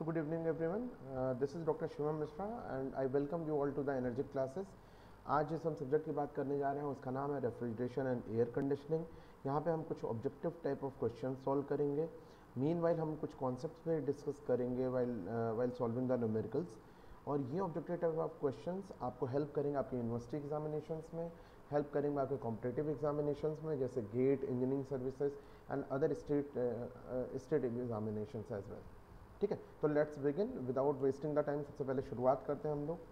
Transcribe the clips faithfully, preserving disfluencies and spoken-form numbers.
So good evening everyone. Uh, this is Doctor Shivam Mishra and I welcome you all to the Energy classes. आज जिस हम subject की बात करने जा रहे हैं उसका नाम है रेफ्रिजरेशन एंड एयर कंडीशनिंग। यहाँ पे हम कुछ objective type of question solve करेंगे। मीनवाइल हम कुछ कॉन्सेप्ट्स पे डिस्कस करेंगे while while solving the numericals. और ये ऑब्जेक्टिव टाइप ऑफ क्वेश्चंस आपको हेल्प करेंगे आपके यूनिवर्सिटी एग्जामिनेशंस में, हेल्प करेंगे आपके कॉम्पिटिटिव एग्जामिनेशंस में जैसे GATE, engineering services and other state state examinations as well. ठीक है, तो let's begin without wasting the time. सबसे पहले शुरुआत करते हैं हम लोग।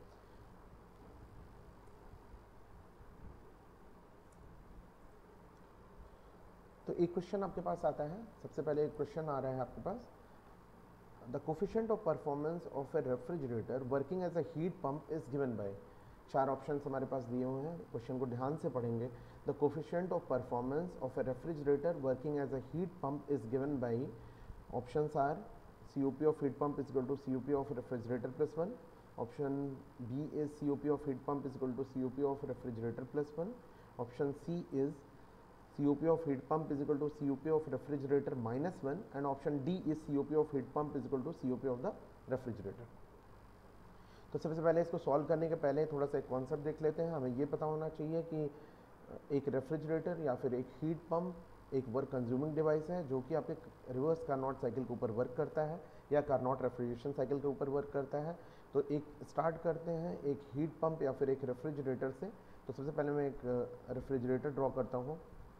तो एक क्वेश्चन आपके पास आता है। सबसे पहले एक क्वेश्चन आ रहा है आपके पास, the coefficient of performance of a refrigerator working as a heat pump is given by. चार ऑप्शंस हमारे पास दिए हुए हैं, क्वेश्चन को ध्यान से पढ़ेंगे। The coefficient of performance of a refrigerator working as a heat pump is given by. Options are C O P of heat pump is equal to C O P of refrigerator plus one. Option B is C O P of heat pump is equal to C O P of refrigerator plus one. Option C is C O P of heat pump is equal to C O P of refrigerator minus one. And option D is C O P of heat pump is equal to C O P of the refrigerator. तो सबसे पहले इसको solve करने के पहले थोड़ा सा एक कॉन्सेप्ट देख लेते हैं। हमें ये पता होना चाहिए कि एक रेफ्रिजरेटर या फिर एक हीट पंप एक वर्क कंज्यूमिंग डिवाइस है जो कि आपके रिवर्स कार्नोट साइकिल के ऊपर वर्क करता है या कार्नोट रेफ्रिजरेशन साइकिल के ऊपर वर्क करता है। तो एक स्टार्ट करते हैं एक हीट पंप या फिर एक रेफ्रिजरेटर से। तो सबसे पहले मैं एक रेफ्रिजरेटर ड्रॉ करता हूँ।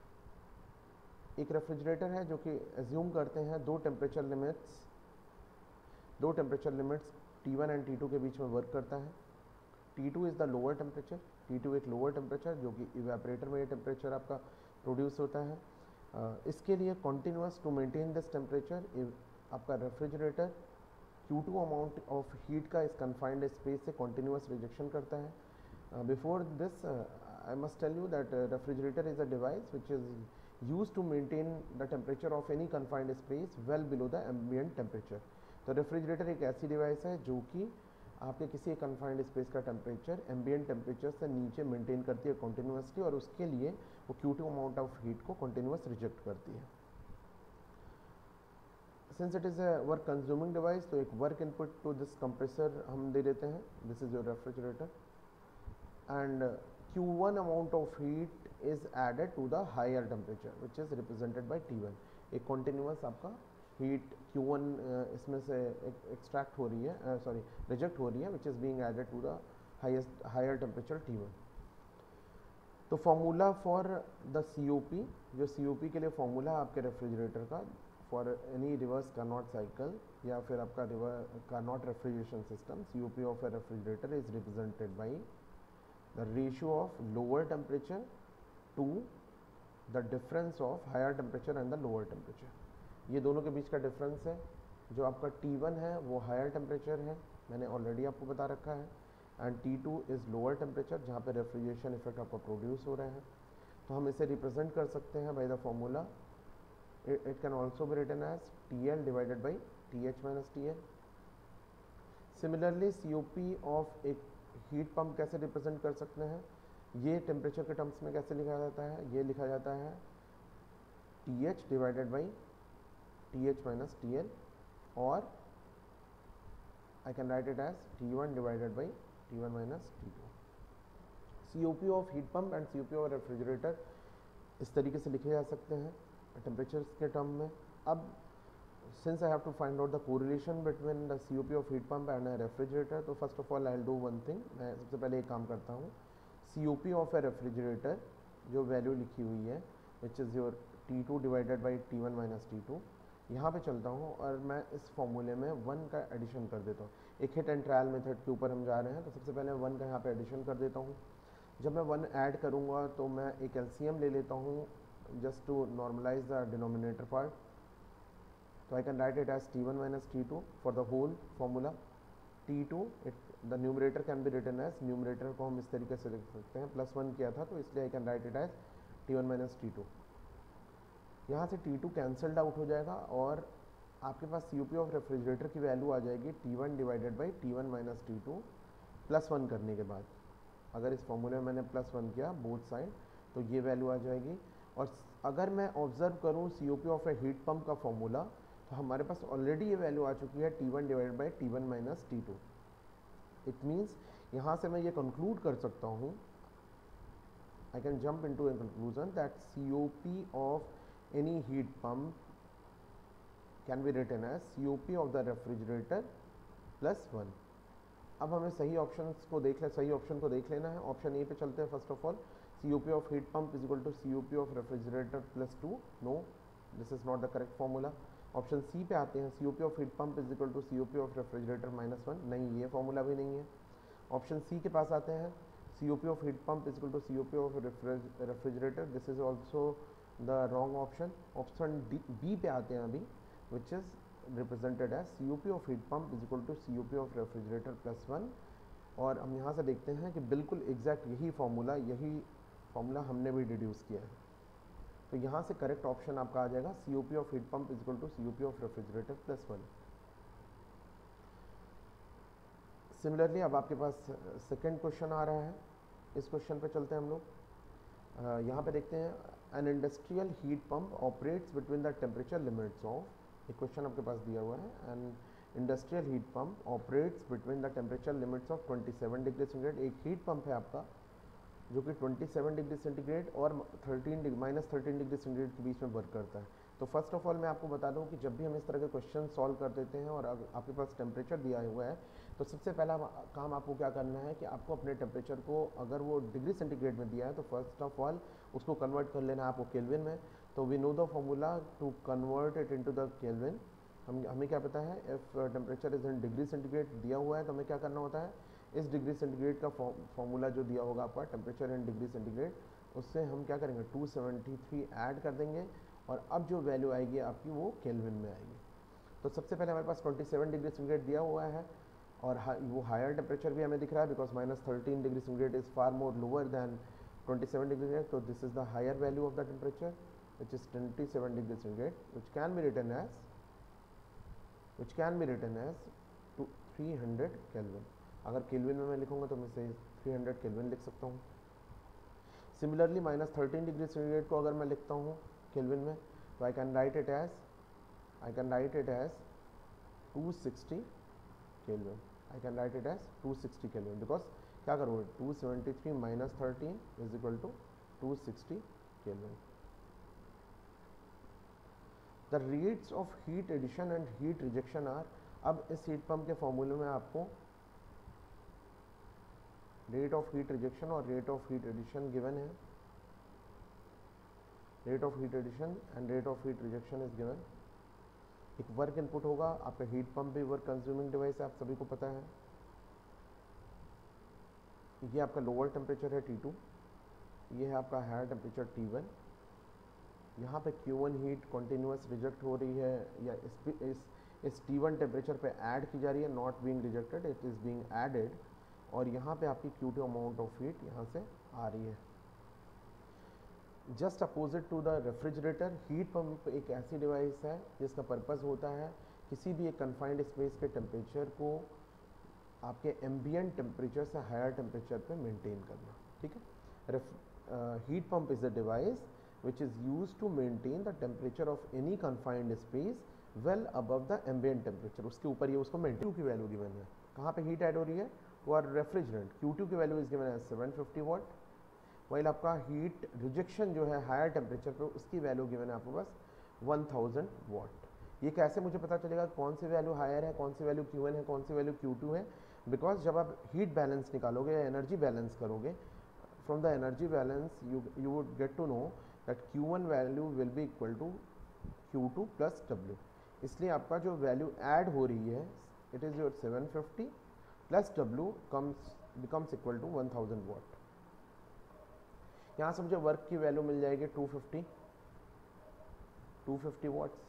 एक रेफ्रिजरेटर है जो कि एज्यूम करते हैं दो टेम्परेचर लिमिट्स दो temperature limits T one and T two के बीच में वर्क करता है। T two is the lower temperature, T two एक लोअर टेम्परेचर जो कि इवेपोरेटर में ये टेम्परेचर आपका प्रोड्यूस होता है। Uh, इसके लिए continuous to maintain this temperature आपका refrigerator Q two amount of heat का इस कन्फाइंड स्पेस से कॉन्टीन्यूस रिजेक्शन करता है। Before this I must tell you that refrigerator is a device which is use to maintain the temperature of any confined space well below the ambient temperature. तो refrigerator एक ऐसी device है जो कि आपके किसी कन्फाइंड स्पेस का temperature ambient temperature से नीचे मेंटेन करती है कॉन्टीन्यूसली, और उसके लिए वो Q two amount of heat को कॉन्टीन्यूस रिजेक्ट करती है। Since it is a work consuming device, तो एक work input to this compressor हम दे देते हैं। This is your refrigerator and Q one amount of heat is added to the higher temperature which is represented by T one. एक continuous आपका heat Q one इसमें से extract हो रही है, सॉरी रिजेक्ट हो रही है, which is being added to the highest higher temperature T one. तो formula for the C O P, जो C O P के लिए फॉर्मूला आपके रेफ्रिजरेटर का for any reverse Carnot cycle या फिर आपका reverse Carnot refrigeration system, C O P of a refrigerator is represented by the ratio of lower temperature to the difference of higher temperature and the lower temperature. ये दोनों के बीच का difference है। जो आपका T वन है वो higher temperature है, मैंने ऑलरेडी आपको बता रखा है, and T two is lower temperature जहाँ पे रेफ्रिजरेशन इफेक्ट आपका प्रोड्यूस हो रहा है। तो हम इसे रिप्रेजेंट कर सकते हैं by the formula. It can also be written as T L divided by T H minus T L. Similarly C O P of एक हीट पंप कैसे रिप्रेजेंट कर सकते हैं, ये टेम्परेचर के टर्म्स में कैसे लिखा जाता है, ये लिखा जाता है T H divided by T H minus T L, और I can write it as T one divided by T one minus T two. C O P of heat pump and C O P of refrigerator इस तरीके से लिखे जा सकते हैं temperatures के term में। अब since I have to find out the correlation between the C O P of heat pump and a refrigerator, तो first of all I'll do one thing, मैं सबसे पहले एक काम करता हूँ। C O P of a refrigerator जो value लिखी हुई है which is your T two divided by T one minus T two, यहाँ पे चलता हूँ और मैं इस फॉर्मूले में वन का एडिशन कर देता हूँ। एक हिट एंड ट्रायल मेथड के ऊपर हम जा रहे हैं, तो सबसे पहले वन का यहाँ पे एडिशन कर देता हूँ। जब मैं वन ऐड करूँगा तो मैं एक एलसीएम ले लेता हूँ just to normalise the denominator part. तो I can write it as T one minus T two for the whole formula. T two it the numerator can be written as, numerator को हम इस तरीके से लिख सकते हैं, प्लस वन किया था तो इसलिए I can write it as T one minus T two. यहाँ से T टू कैंसल्ड आउट हो जाएगा और आपके पास C O P of refrigerator की वैल्यू आ जाएगी T one divided by T one minus T two plus one करने के बाद। अगर इस फॉर्मूले में मैंने प्लस वन किया बोथ साइड तो ये वैल्यू आ जाएगी। और अगर मैं ऑब्जर्व करूँ C O P of a heat pump का फॉर्मूला, तो हमारे पास ऑलरेडी ये वैल्यू आ चुकी है T one divide by T one minus T two. It means यहाँ से मैं ये कंक्लूड कर सकता हूँ, I can jump into a conclusion that C O P of any heat pump can be written as C O P of the refrigerator plus one. अब हमें सही ऑप्शंस को देख ले सही ऑप्शन को देख लेना है। ऑप्शन ए पे चलते हैं। First of all, C O P of heat pump is equal to C O P of refrigerator plus two. No, this is not the correct formula. Option C पे आते हैं, C O P of heat pump is equal to C O P of refrigerator minus one. नहीं, ये formula भी नहीं है। Option C के पास आते हैं, C O P of heat pump is equal to C O P of refrigerator. This is also the wrong option. Option D, B पे आते हैं अभी, which is represented as C O P of heat pump is equal to C O P of refrigerator plus one. और हम यहाँ से देखते हैं कि बिल्कुल एग्जैक्ट यही फॉर्मूला यही फॉर्मूला हमने भी डिड्यूस किया है। तो यहाँ से करेक्ट ऑप्शन आपका आ जाएगा C O P of heat pump is equal to C O P of refrigerator plus one. Similarly अब आपके पास सेकेंड क्वेश्चन आ रहा है। इस क्वेश्चन पे चलते हैं हम लोग। यहाँ पे देखते हैं, an industrial heat pump operates between the temperature limits of. एक क्वेश्चन आपके पास दिया हुआ है, an industrial heat pump operates between the temperature limits of twenty seven degree centigrade. एक हीट पंप है आपका जो कि ट्वेंटी सेवन डिग्री सेंटीग्रेड और thirteen minus thirteen degree centigrade के बीच में वर्क करता है। तो फर्स्ट ऑफ ऑल मैं आपको बता दूं कि जब भी हम इस तरह के क्वेश्चन सॉल्व कर देते हैं और आपके पास टेम्परेचर दिया हुआ है, तो सबसे पहला काम आपको क्या करना है कि आपको अपने टेम्परेचर को, अगर वो डिग्री सेंटीग्रेड में दिया है तो फर्स्ट ऑफ ऑल उसको कन्वर्ट कर लेना है आपको केल्विन में। तो we know the formula to convert it into the Kelvin. हम हमें क्या पता है, if temperature is in degree centigrade दिया हुआ है तो हमें क्या करना होता है, इस डिग्री सेंटीग्रेड का फॉर्मूला जो दिया होगा आपका टेम्परेचर इन डिग्री सेंटीग्रेड, उससे हम क्या करेंगे टू सेवेंटी थ्री ऐड कर देंगे और अब जो वैल्यू आएगी आपकी वो केल्विन में आएगी। तो सबसे पहले हमारे पास ट्वेंटी सेवन डिग्री सेंटीग्रेड दिया हुआ है और वो हायर टेम्परेचर भी हमें दिख रहा है because minus thirteen degree centigrade is far more lower than twenty seven degree centigrade. तो this is the higher value of the temperature which is twenty seven degree centigrade, which can be written as which can be written as two three hundred Kelvin. अगर Kelvin में मैं लिखूंगा तो मैं से three hundred kelvin लिख सकता हूँ। Similarly minus thirteen degree centigrade को अगर मैं लिखता हूँ केल्विन में, तो I can write it as I can write it as two sixty Kelvin. I can write it as two sixty Kelvin because क्या करोगे, two seventy three minus thirteen is equal to two sixty Kelvin. The rates of heat addition and heat rejection are. अब इस heat pump के फॉर्मूले में आपको rate of heat rejection और rate of heat addition given है। Rate of heat addition and rate of heat rejection is given. एक work input होगा, आपका हीट पंप भी वर्क कंज्यूमिंग डिवाइस है, आप सभी को पता है। ये आपका लोअर टेम्परेचर है टी टू, ये है आपका हायर टेम्परेचर टी वन। यहाँ पे Q one heat continuous reject हो रही है या इस इस, इस टी वन टेम्परेचर पे ऐड की जा रही है, not being rejected, it is being added. और यहाँ पे आपकी Q two amount of heat यहाँ से आ रही है। Just opposite to the refrigerator, heat pump एक ऐसी डिवाइस है जिसका पर्पस होता है किसी भी एक कन्फाइंड स्पेस के टेम्परेचर को आपके एम्बियंट टेम्परेचर से हायर टेम्परेचर पे मेंटेन करना। ठीक है, heat pump is a device which is used to maintain the temperature of any confined space well above the ambient temperature। उसके ऊपर ये उसको मेंटेन की वैल्यू गिवन है। कहाँ पे हीट ऐड हो रही है, वो आर रेफ्रिजरेंट। क्यू टू की वैल्यू इज गिवन है सेवन फिफ्टी वाट, वाइल आपका हीट रिजेक्शन जो है हायर टेम्परेचर पे उसकी वैल्यू गिवन है आपके पास वन थाउजेंड वाट। ये कैसे मुझे पता चलेगा कौन सी वैल्यू हायर है, कौन सी वैल्यू क्यू वन है, कौन सी वैल्यू क्यू टू है? बिकॉज जब आप हीट बैलेंस निकालोगे या एनर्जी बैलेंस करोगे, from the energy balance you you would get to know that Q one value will be equal to Q two plus W। इसलिए आपका जो वैल्यू ऐड हो रही है it is your seven fifty plus W comes becomes equal to one thousand watt. यहाँ से मुझे work की वैल्यू मिल जाएगी two fifty two fifty watts.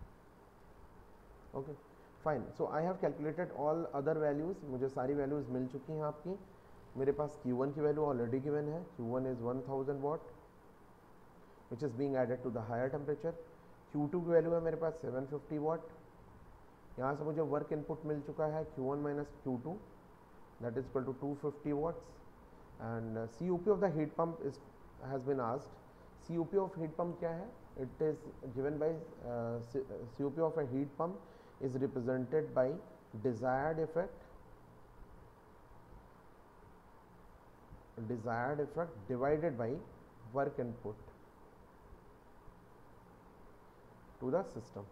Okay fine, so I have calculated all other values. मुझे सारी वैल्यूज़ मिल चुकी हैं आपकी। मेरे पास Q वन की वैल्यू ऑलरेडी गिवन है, Q one is one thousand watt which is being added to the higher temperature। Q two की वैल्यू है मेरे पास सेवन फिफ्टी वाट। यहाँ से मुझे वर्क इनपुट मिल चुका है Q one minus Q two that is equal to two fifty watts and uh, C O P of the heat pump is has been asked। C O P of heat pump क्या है? it is given by uh, C O P of a heat pump is represented by desired effect desired effect divided by work input to the system.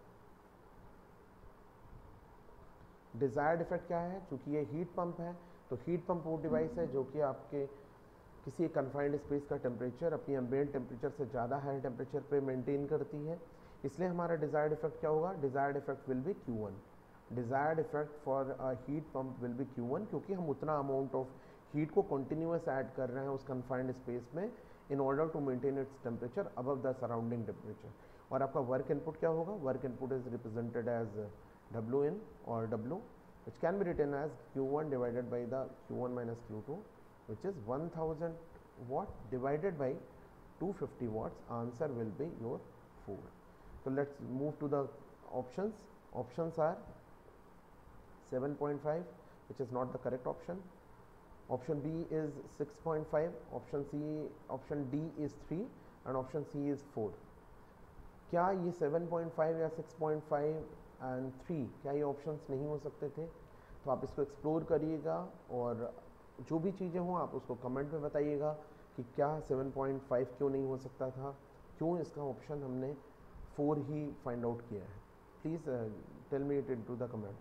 Desired effect क्या है? चूंकि ये heat pump है तो heat pump वो device है जो कि आपके किसी कन्फाइंड स्पेस का टेम्परेचर अपनी एम्बिएंट टेम्परेचर से ज़्यादा हाई टेम्परेचर पे मेंटेन करती है, इसलिए हमारा डिज़ायर्ड इफेक्ट क्या होगा? Desired effect will be Q one. Desired effect for a heat pump will be Q one, क्योंकि हम उतना अमाउंट ऑफ हीट को कंटिन्यूस ऐड कर रहे हैं उस कन्फाइंड स्पेस में in order to maintain its temperature above the surrounding temperature. और आपका वर्क इनपुट क्या होगा? Work input is represented as W in or W, which can be written as Q one divided by the Q one minus Q two, which is one thousand watt divided by two hundred fifty watts. Answer will be your four. So let's move to the options. Options are seven point five, which is not the correct option. Option B is six point five. Option C, option D is three, and option C is four. क्या ये seven point five या six point five and three क्या ये options नहीं हो सकते थे? तो आप इसको एक्सप्लोर करिएगा और जो भी चीज़ें हों आप उसको कमेंट में बताइएगा कि क्या सेवन पॉइंट फाइव क्यों नहीं हो सकता था, क्यों इसका ऑप्शन हमने फोर ही फाइंड आउट किया है. Please tell me it into the comment.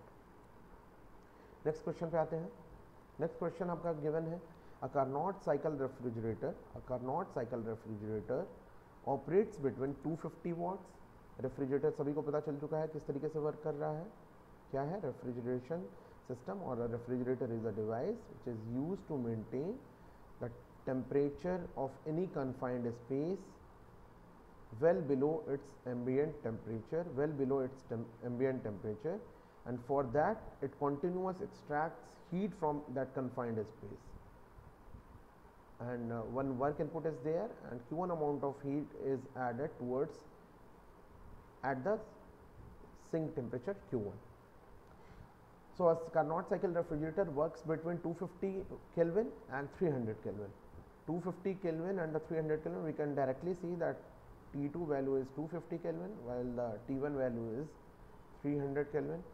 Next question पे आते हैं. नेक्स्ट क्वेश्चन आपका गिवन है a Carnot cycle refrigerator a Carnot cycle refrigerator operates between two fifty watts. Refrigerator सभी को पता चल चुका है किस तरीके से वर्क कर रहा है. क्या है? रेफ्रिजरेशन सिस्टम और refrigerator is a device which is used to maintain the temperature of any confined space well below its ambient temperature well below its tem ambient temperature and for that it continuously extracts heat from that confined space, and uh, one work input is there and q one amount of heat is added towards at the sink temperature q one. So a Carnot cycle refrigerator works between two hundred fifty Kelvin and three hundred Kelvin. two hundred fifty Kelvin and the three hundred Kelvin, we can directly see that T two value is two hundred fifty Kelvin while the T one value is three hundred Kelvin,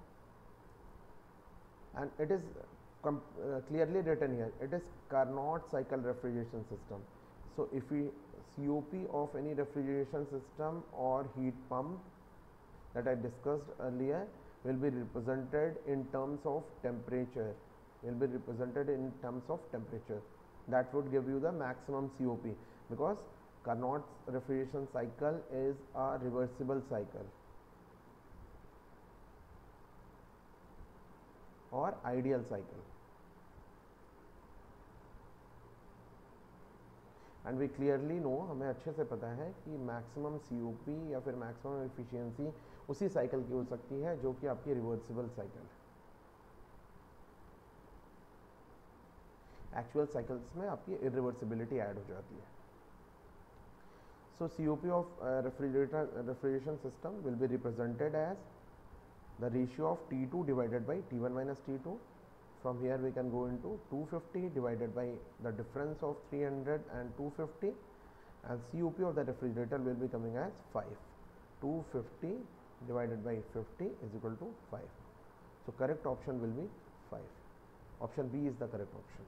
and it is uh, clearly written here, it is Carnot cycle refrigeration system. So if we C O P of any refrigeration system or heat pump that I discussed earlier will be represented in terms of temperature, will be represented in terms of temperature. That would give you the maximum C O P, because Carnot's refrigeration cycle is a reversible cycle or ideal cycle, and we clearly know, हमें अच्छे से पता है कि maximum C O P या फिर maximum efficiency उसी cycle की हो सकती है जो कि आपकी रिवर्सिबल साइकिल है. एक्चुअल साइकिल्स में आपकी इरिवर्सिबिलिटी ऐड हो जाती है. So C O P of uh, refrigerator uh, refrigeration system will be represented as the ratio of T two divided by T one minus T two. From here we can go into two hundred fifty divided by the difference of three hundred and two hundred fifty, and C O P of the refrigerator will be coming as five. two hundred fifty divided by fifty is equal to five. So correct option will be five. Option B is the correct option.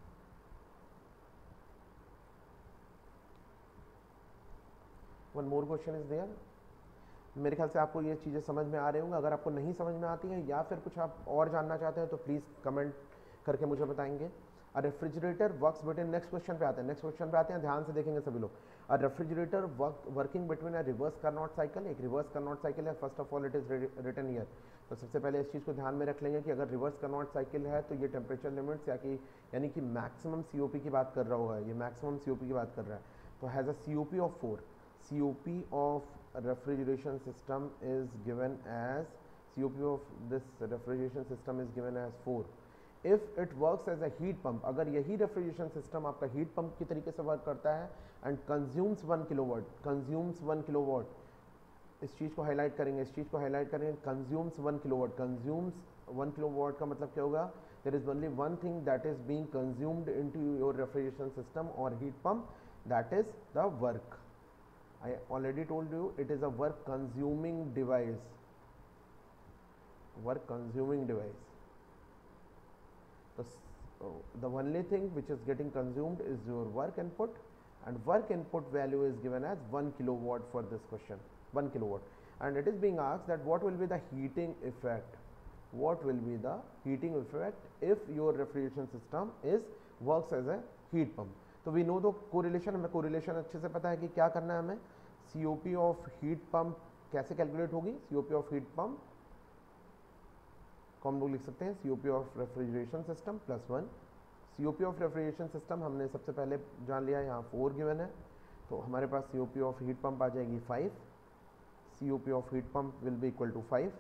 One more question is there. मेरे ख्याल से आपको ये चीज़ें समझ में आ रही होंगी. अगर आपको नहीं समझ में आती है या फिर कुछ आप और जानना चाहते हैं तो प्लीज़ कमेंट करके मुझे बताएंगे. A refrigerator works between, next question पे आते हैं. नेक्स्ट क्वेश्चन पे आते हैं, ध्यान से देखेंगे सभी लोग. A refrigerator work working between a reverse Carnot cycle. एक रिवर्स कार्नोट साइकिल है. First of all it is written here. तो सबसे पहले इस चीज़ को ध्यान में रख लेंगे कि अगर रिवर्स कार्नोट साइकिल है तो ये टेम्परेचर लिमिट्स या कि यानी कि मैक्सिमम सी ओ पी की बात कर रहा होगा. ये मैक्सिमम सी ओ पी की बात कर रहा है. तो has a C O P of four. C O P of refrigeration system is given as C O P of this refrigeration system is given as four. If it works as a heat pump, अगर यही refrigeration system आपका heat pump की तरीके से work करता है and consumes one kilowatt, consumes one kilowatt, इस चीज़ को हाईलाइट करेंगे, इस चीज़ को हाईलाइट करेंगे. consumes one kilowatt, consumes one kilowatt का मतलब क्या होगा? There is only one thing that is being consumed into your refrigeration system or heat pump, that is the work. I already told you it is a work consuming device, work consuming device. So the only thing which is getting consumed is your work input, and work input value is given as one kilowatt for this question, one kilowatt. And it is being asked that what will be the heating effect, what will be the heating effect if your refrigeration system is works as a heat pump. तो we know the correlation, हमें correlation अच्छे से पता है कि क्या करना है हमें. C O P of heat pump कैसे कैलकुलेट होगी, C O P of heat pump को हम लोग लिख सकते हैं C O P of refrigeration system plus one. C O P of refrigeration system हमने सबसे पहले जान लिया, यहाँ फोर गिवन है, तो हमारे पास C O P of heat pump आ जाएगी five. C O P of heat pump will be equal to five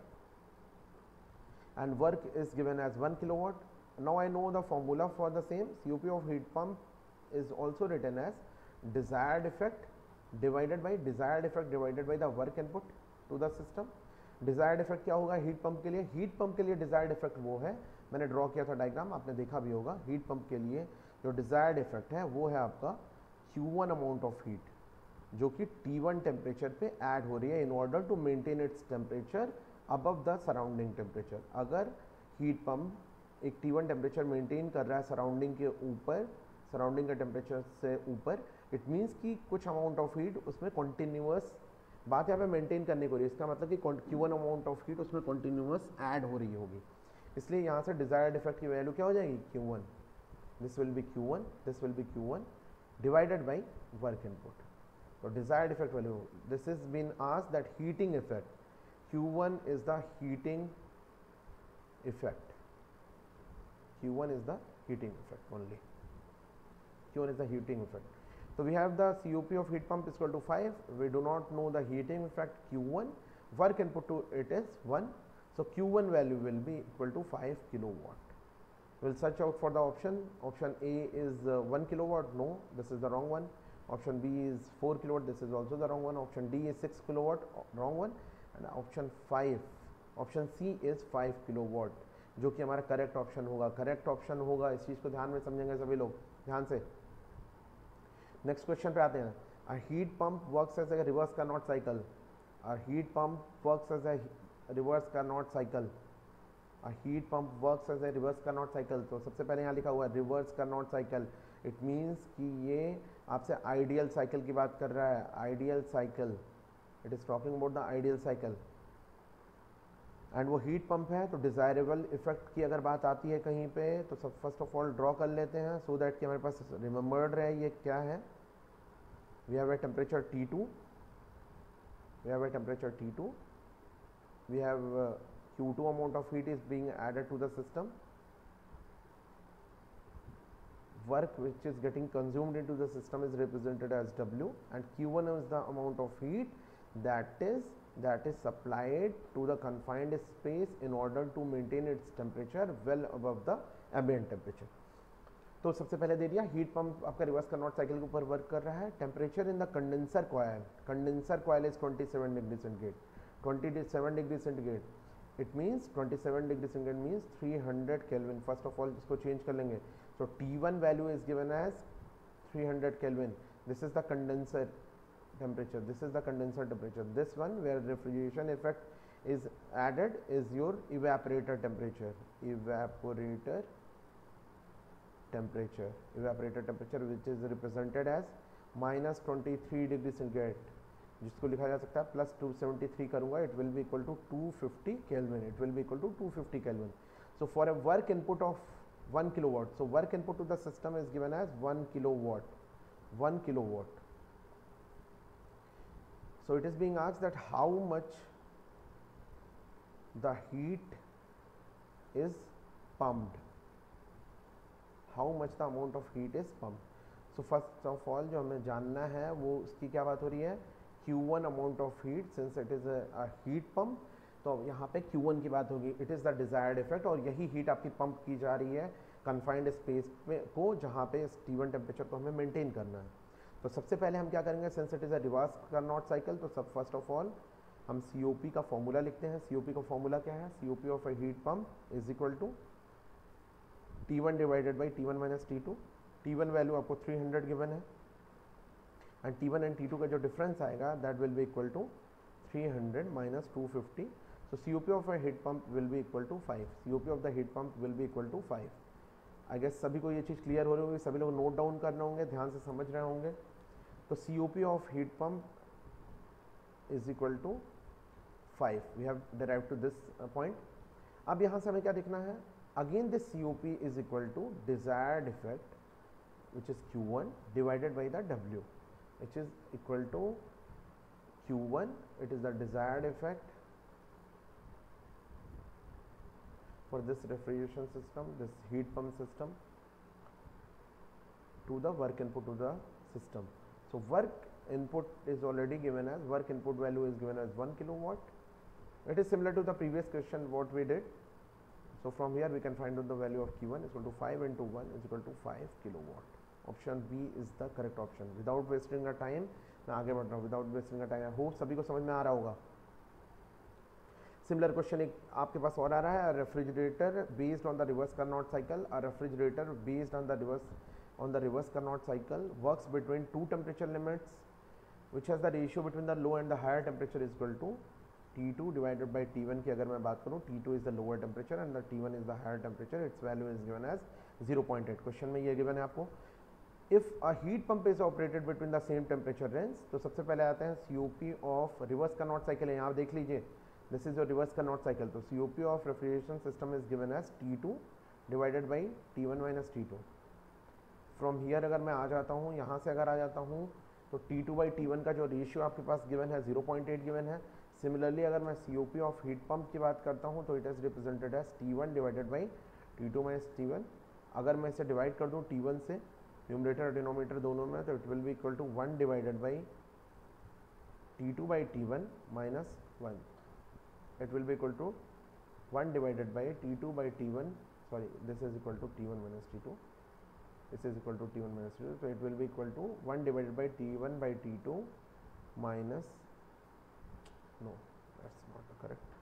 and work is given as one kilowatt. Now I know the formula for the same. C O P of heat pump is also written as desired effect divided by desired effect divided by the work input to the system. Desired effect क्या होगा heat pump के लिए, heat pump के लिए desired effect वो है, मैंने draw किया था डायग्राम, आपने देखा भी होगा. heat pump के लिए जो desired effect है वो है आपका Q one amount of heat जो कि T one टेम्परेचर पे ऐड हो रही है in order to maintain its temperature above the surrounding temperature. अगर हीट पम्प एक T वन टेम्परेचर मेंटेन कर रहा है सराउंडिंग के ऊपर, सराउंडिंग के टेम्परेचर से ऊपर, इट मीन्स कि कुछ अमाउंट ऑफ हीट उसमें कॉन्टिन्यूअस, बात यहाँ पे मेंटेन करने को रही है, इसका मतलब कि Q one amount of heat उसमें कॉन्टिन्यूअस ऐड हो रही होगी. इसलिए यहाँ से डिजायर्ड इफेक्ट की वैल्यू क्या हो जाएगी Q one, this will be Q one, this will be Q one divided by work input. तो desired effect value, this is been asked that heating effect, Q one is the heating effect. Q one is the heating effect only. Q one is the heating effect. So we have the C O P of heat pump is equal to five. We do not know the heating effect Q one. Work input to it is one. So Q one value will be equal to five kilowatt. We'll search out for the option. Option A is uh, one kilowatt. No, this is the wrong one. Option B is four kilowatt. This is also the wrong one. Option D is six kilowatt. Wrong one. And option five, option C is five kilowatt जो कि हमारा correct option होगा. Correct option होगा, इस चीज़ को ध्यान में समझेंगे सभी लोग ध्यान से. नेक्स्ट क्वेश्चन पे आते हैं. A heat pump works as a reverse Carnot cycle. A heat pump works as a reverse Carnot cycle. A heat pump works as a reverse Carnot cycle. तो सबसे पहले यहाँ लिखा हुआ है reverse Carnot cycle. It means कि ये आपसे आइडियल साइकिल की बात कर रहा है. Ideal cycle, it is talking about the ideal cycle. And वो हीट पंप है, तो डिज़ायरेबल इफेक्ट की अगर बात आती है कहीं पे तो सब फर्स्ट ऑफ ऑल ड्रॉ कर लेते हैं सो दैट कि हमारे पास रिमेंबर्ड रहे ये क्या है. We have a temperature T two, we have a temperature T two, we have Q two amount of heat is being added to the system. Work which is getting consumed into the system is represented as W, and Q one is the amount of heat that is that is supplied to the confined space in order to maintain its temperature well above the ambient temperature. तो सबसे पहले दे दिया heat pump आपका reverse Carnot cycle के ऊपर work कर रहा है. Temperature in the condenser coil, condenser coil is twenty seven degree centigrade. Twenty seven degree centigrade it means twenty seven degree centigrade means three hundred kelvin. First of all इसको change कर लेंगे. So T one value is given as three hundred Kelvin. This is the condenser temperature. This is the condenser temperature. This one where refrigeration effect is added is your evaporator temperature. Evaporator temperature. Evaporator temperature which is represented as minus twenty-three degree centigrade. जिसको लिखा जा सकता है plus two seventy three करूँगा. It will be equal to two fifty Kelvin. It will be equal to two fifty Kelvin. So for a work input of one kilowatt, so work input to the system is given as one kilowatt. one kilowatt. So it is being asked that how much the heat is pumped, how much the amount of heat is pumped. So first of all जो हमें जानना है वो उसकी क्या बात हो रही है, Q one amount of heat since it is a, a heat pump. तो यहाँ पे Q one की बात होगी. It is the desired effect, और यही हीट आपकी पंप की जा रही है कन्फाइंड स्पेस में को जहाँ पे T वन टेम्परेचर को हमें मेंटेन करना है. तो सबसे पहले हम क्या करेंगे, since it is a reverse Carnot cycle, तो सब फर्स्ट ऑफ ऑल हम C O P का फॉर्मूला लिखते हैं. C O P का फॉर्मूला क्या है, C O P of a heat pump is equal to T one divided by T one minus T two. T one value आपको three hundred given है, and T one and T two का जो difference आएगा that will be equal to three hundred minus two fifty. So C O P of a heat pump will be equal to five. C O P of the heat pump will be equal to five. I guess सभी को ये चीज़ clear हो रही होगी, सभी लोग note down कर रहे होंगे, ध्यान से समझ रहे होंगे. तो C O P of heat pump is equal to five. We have derived to this point. अब यहाँ से हमें क्या देखना है? Again this C O P is equal to desired effect, which is Q one divided by the W, which is equal to Q one. It is the desired effect for this refrigeration system, this heat pump system, to the work input to the system. So work input is already given as, work input value is given as one kilowatt. It is similar to the previous question what we did. So from here we can find out the value of Q one is equal to five into one is equal to five kilowatt. Option B is the correct option. Without wasting a time मैं आगे बढ़ रहा हूँ. Without wasting a time, I hope सभी को समझ में आ रहा होगा. सिमिलर क्वेश्चन एक आपके पास और आ रहा है. Refrigerator based on the reverse Carnot cycle, a refrigerator based on the reverse on the reverse Carnot cycle works between two temperature limits which has the ratio between the low and the higher temperature is equal to T two divided by T one की अगर मैं बात करूँ, T two is the lower temperature and the T one is the higher temperature. Its value is given as zero point eight. Question में ये given है आपको. If a heat pump is operated between the same temperature range, तो सबसे पहले आते हैं C O P of reverse Carnot cycle है. यहाँ देख लीजिए, this is your reverse Carnot cycle. तो C O P of refrigeration system is given as T two divided by T one minus T two. From here अगर मैं आ जाता हूँ, यहाँ से अगर आ जाता हूँ तो T two by T one का जो रेशियो आपके पास गिवन है ज़ीरो पॉइंट एट गिवन है. सिमिलरली अगर मैं C O P of heat pump की बात करता हूँ तो it is represented as T one divided by T two minus T one. अगर मैं इसे डिवाइड कर दूँ T वन से, न्यूमरेटर और डिनोमिनेटर दोनों में, तो it will be equal to one divided by T two by T one minus one. It will be equal to one divided by T two by T one, sorry, this is equal to T one minus T to, this is equal to T one minus T two, so it will be equal to one divided by T one by T two minus, no, that's not the correct.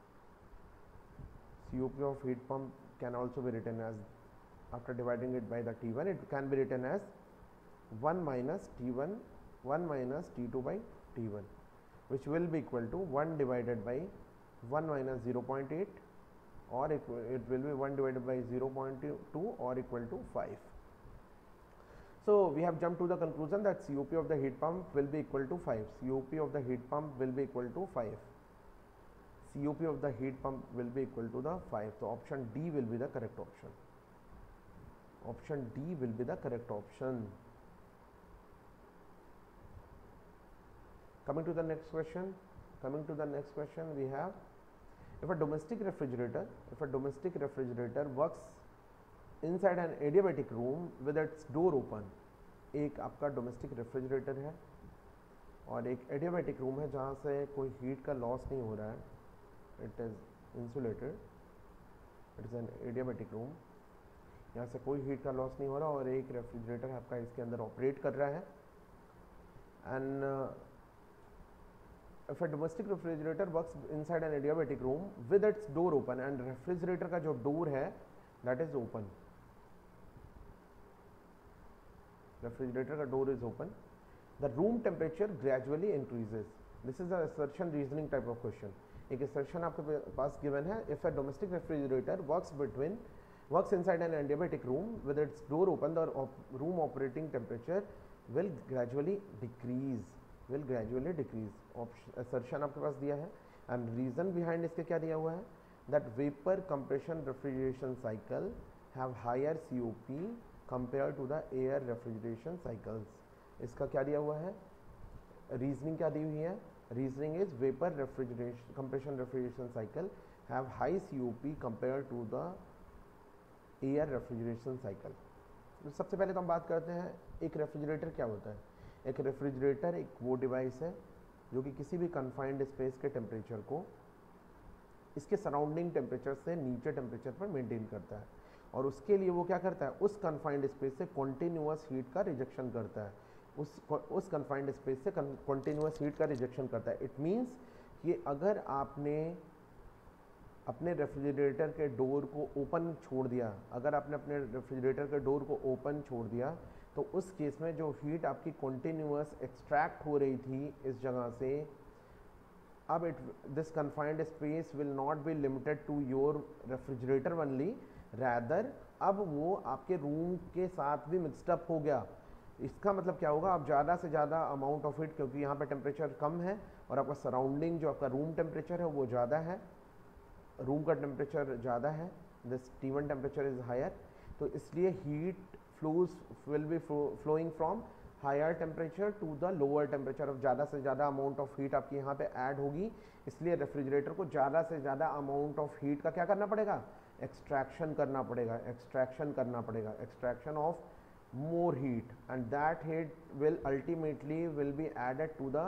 C O P of heat pump can also be written as, after dividing it by the T one, it can be written as one minus T one, one minus T two by T one, which will be equal to one divided by one minus zero point eight, or it, it will be one divided by zero point two or equal to five. So we have jumped to the conclusion that C O P of the heat pump will be equal to five. C O P of the heat pump will be equal to five. C O P of the heat pump will be equal to the five. So option D will be the correct option. Option D will be the correct option. Coming to the next question. Coming to the next question, we have, if a domestic refrigerator, if a domestic refrigerator works inside an adiabatic room with its door open, एक आपका domestic refrigerator है और एक adiabatic room है जहाँ से कोई heat का लॉस नहीं हो रहा है. It is insulated, it is an adiabatic room, यहाँ से कोई हीट का लॉस नहीं हो रहा और एक रेफ्रिजरेटर आपका इसके अंदर ऑपरेट कर रहा है. And if a domestic refrigerator works inside an adiabatic room with its door open and refrigerator का जो door है that is open, refrigerator का door is open, the room temperature gradually increases. This is a assertion reasoning type of question. एक assertion आपके पास given है, if a domestic refrigerator works between works inside an adiabatic room with its door open, the op room operating temperature will gradually decrease. will gradually decrease. Option assertion आपके पास दिया है and reason behind इसके क्या दिया हुआ है, that vapor compression refrigeration cycle have higher C O P compared to the air refrigeration cycles. इसका क्या दिया हुआ है, reasoning क्या दी हुई है, reasoning is vapor refrigeration compression refrigeration cycle have high C O P compared to the air refrigeration cycle. तो सबसे पहले तो हम बात करते हैं एक रेफ्रिजरेटर क्या होता है. एक रेफ्रिजरेटर एक वो डिवाइस है जो कि किसी भी कन्फाइंड स्पेस के टेम्परेचर को इसके सराउंडिंग टेम्परेचर से नीचे टेम्परेचर पर मेंटेन करता है और उसके लिए वो क्या करता है, उस कन्फाइंड स्पेस से कॉन्टीन्यूअस हीट का रिजेक्शन करता है. उस उस कन्फाइंड स्पेस से कॉन्टीन्यूअस हीट का रिजेक्शन करता है. इट मीन्स कि अगर आपने अपने रेफ्रिजरेटर के डोर को ओपन छोड़ दिया, अगर आपने अपने रेफ्रिजरेटर के डोर को ओपन छोड़ दिया तो उस केस में जो हीट आपकी कंटिन्यूअस एक्सट्रैक्ट हो रही थी इस जगह से, अब it this confined space will not be limited to your refrigerator only, rather अब वो आपके रूम के साथ भी मिक्सड अप हो गया। इसका मतलब क्या होगा, आप ज़्यादा से ज़्यादा अमाउंट ऑफ हीट, क्योंकि यहाँ पे टेम्परेचर कम है और आपका सराउंडिंग जो आपका रूम टेम्परेचर है वो ज़्यादा है, रूम का टेम्परेचर ज़्यादा है, this T one temperature is higher, तो इसलिए heat flows will be flowing from higher temperature to the lower temperature. Of ज़्यादा से ज़्यादा अमाउंट ऑफ हीट आपकी यहाँ पे ऐड होगी, इसलिए रेफ्रिजरेटर को ज़्यादा से ज़्यादा अमाउंट ऑफ हीट का क्या करना पड़ेगा, एक्सट्रैक्शन करना पड़ेगा, एक्सट्रैक्शन करना पड़ेगा, extraction of more heat, and that heat will ultimately will be added to the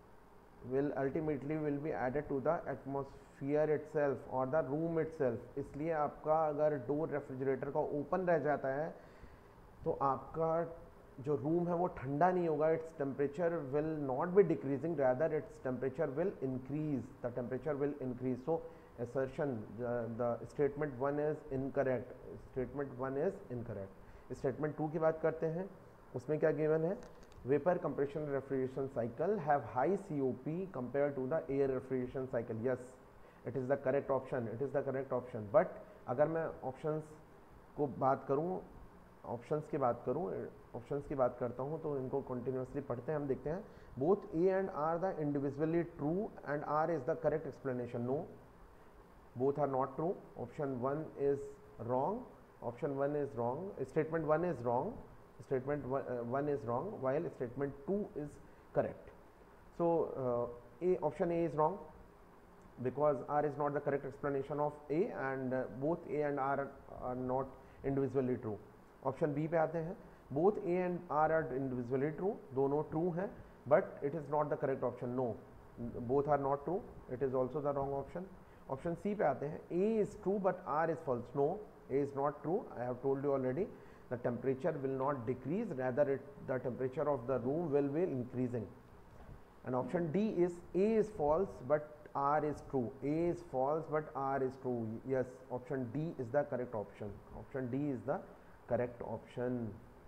will ultimately will be added to the atmosphere itself or the room itself। इसलिए आपका अगर डोर रेफ्रिजरेटर का open रह जाता है तो आपका जो रूम है वो ठंडा नहीं होगा, its temperature will not be decreasing, rather its temperature will increase, the temperature will increase. So assertion the statement one is incorrect, statement one is incorrect। Statement two की बात करते हैं, उसमें क्या गिवन है, vapour compression refrigeration cycle have high COP compare to the air refrigeration cycle. Yes, it is the correct option, it is the correct option. But अगर मैं options को बात करूं, ऑप्शंस की बात करूं ऑप्शंस की बात करता हूं तो इनको कंटिन्यूसली पढ़ते हैं, हम देखते हैं। Both A and R the individually true and R is the correct explanation. No, both are not true, option one is wrong, option one is wrong, statement one is wrong, statement one, uh, one is wrong while statement two is correct। So uh, a option A is wrong because R is not the correct explanation of A and uh, both A and R are not individually true। option B पे आते हैं, both A and R are individually true, दोनों true हैं but it is not the correct option। No, both are not true, it is also the wrong option। Option C पे आते हैं, A is true but R is false। No, A is not true, I have told you already, the temperature will not decrease, rather it the temperature of the room will be increasing। and option D is A is false but R is true, A is false but R is true। yes, option D is the correct option, option D is the correct option।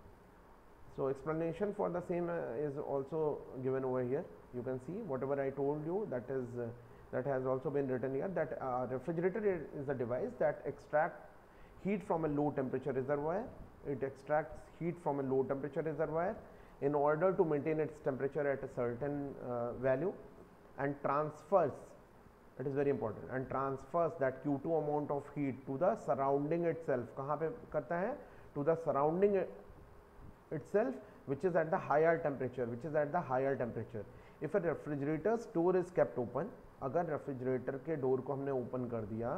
so explanation for the same uh, is also given over here, you can see whatever I told you, that is uh, that has also been written here, that uh, refrigerator is a device that extracts heat from a low temperature reservoir, it extracts heat from a low temperature reservoir in order to maintain its temperature at a certain uh, value and transfers, it is very important, and transfers that Q two amount of heat to the surrounding itself। कहाँ पे करता है, to the surrounding itself which is at the higher temperature, which is at the higher temperature। if a refrigerator's door is kept open, अगर refrigerator के door को हमने open कर दिया,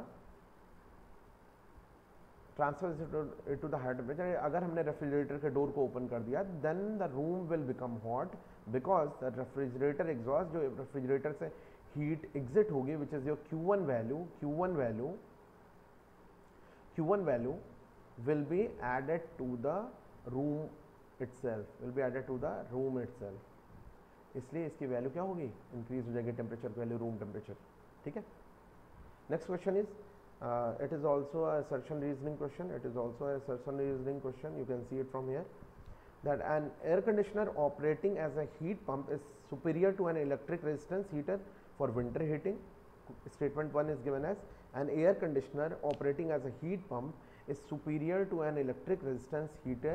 transfer to the higher temperature, अगर हमने refrigerator के door को ओपन कर दिया, then the room will become hot because the refrigerator exhaust, जो रेफ्रिजरेटर से हीट एग्जिट होगी, which is your Q one value, Q one value Q one value will be added to the room itself, will be added to the room itself. इसलिए इसकी value क्या होगी, increase हो जाएगी temperature value, room temperature. ठीक है, next question is, it is also a assertion reasoning question, it is also a assertion reasoning question, you can see it from here, that an air conditioner operating as a heat pump is superior to an electric resistance heater for winter heating। statement one is given as an air conditioner operating as a heat pump is superior to an electric resistance heater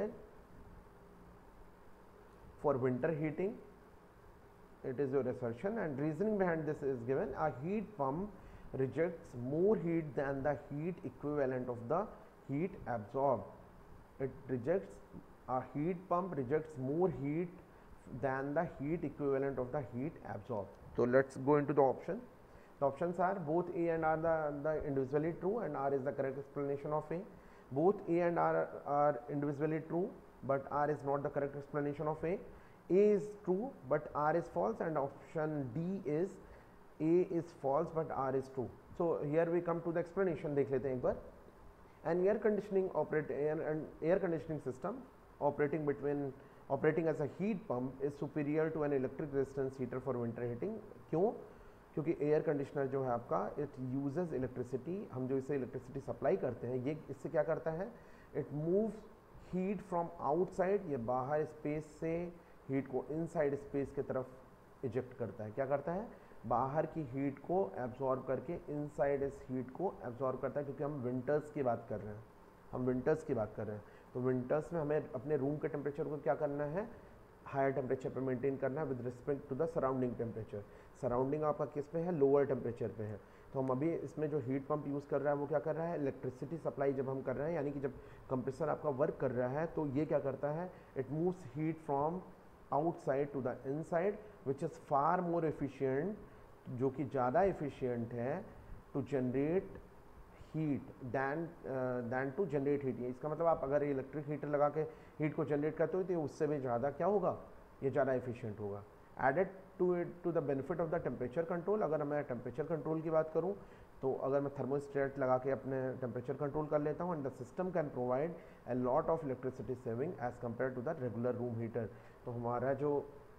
for winter heating, it is your assertion, and reasoning behind this is given, a heat pump rejects more heat than the heat equivalent of the heat absorbed, it rejects, a heat pump rejects more heat than the heat equivalent of the heat absorbed। so let's go into the option, the options are both A and R the, the individually true and R is the correct explanation of A, both A and R are individually true but R is not the correct explanation of A, A is true but R is false, and option D is A is false but R is true। so here we come to the explanation, देख लेते हैं एक बार। an air conditioning operate an air conditioning system operating between operating as a heat pump is superior to an electric resistance heater for winter heating। क्यों? क्योंकि air conditioner जो है आपका it uses electricity, हम जो इसे इलेक्ट्रिसिटी सप्लाई करते हैं, ये इससे क्या करता है, it moves heat from outside, ये बाहर स्पेस से हीट को इनसाइड स्पेस की तरफ इजेक्ट करता है। क्या करता है, बाहर की हीट को एब्जॉर्ब करके इनसाइड इस हीट को एब्जॉर्ब करता है, क्योंकि हम विंटर्स की बात कर रहे हैं, हम विंटर्स की बात कर रहे हैं। तो विंटर्स में हमें अपने रूम के टेम्परेचर को क्या करना है, हायर टेम्परेचर पे मेंटेन करना है with respect to the surrounding temperature. Surrounding आपका किस पे है, लोअर टेम्परेचर पे है। तो हम अभी इसमें जो हीट पंप यूज़ कर रहा है वो क्या कर रहा है, इलेक्ट्रिसिटी सप्लाई जब हम कर रहे हैं, यानी कि जब कंप्रेसर आपका वर्क कर रहा है तो ये क्या करता है, it moves heat from outside to the inside which is far more efficient, जो कि ज़्यादा एफिशिएंट है to generate heat than than to generate heat. इसका मतलब आप अगर इलेक्ट्रिक हीटर लगा के हीट को जनरेट करते हो तो उससे भी ज़्यादा क्या होगा, ये ज़्यादा एफिशिएंट होगा। Added to it to the benefit of the temperature control, अगर मैं टेम्परेचर कंट्रोल की बात करूँ तो अगर मैं थर्मोस्टेट लगा के अपने टेम्परेचर कंट्रोल कर लेता हूँ, and the system can provide a lot of electricity saving as compare to the regular room heater. तो हमारा जो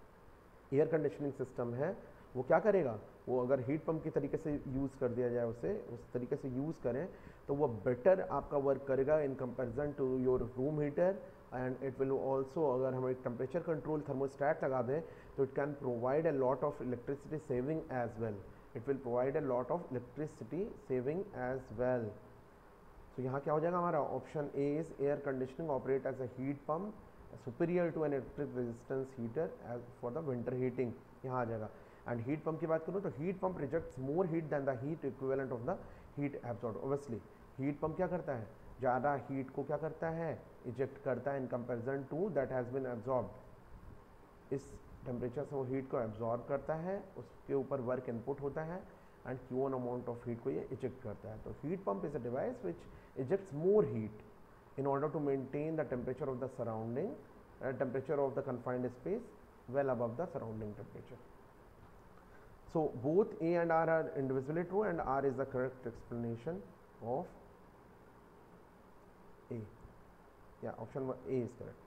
एयर कंडीशनिंग सिस्टम है वो क्या करेगा, वो अगर हीट पंप की तरीके से यूज़ कर दिया जाए, उसे उस तरीके से यूज़ करें तो वो बेटर आपका वर्क करेगा in comparison to your room heater. And it will also, अगर हम एक टेम्परेचर कंट्रोल थर्मोस्टेट लगा दें तो it can provide a lot of electricity saving as well, it will provide a lot of electricity saving as well. तो यहाँ क्या हो जाएगा हमारा, option A is air conditioning operate as a heat pump superior to an electric resistance heater as for the winter heating, यहाँ आ जाएगा। And heat pump की बात करूँ तो heat pump rejects more heat than the heat equivalent of the heat absorbed. Obviously heat pump क्या करता है, ज़्यादा हीट को क्या करता है, इजेक्ट करता है in comparison to that has been absorbed. इस टेम्परेचर से वो हीट को एब्जॉर्ब करता है, उसके ऊपर वर्क इनपुट होता है and Q on amount of heat को ये इजेक्ट करता है। तो heat pump is a device which ejects more heat in order to maintain the temperature of the surrounding uh, temperature of the confined space well above the surrounding temperature. So both A and R are individually true and R is the correct explanation of A. Yeah, option A is correct.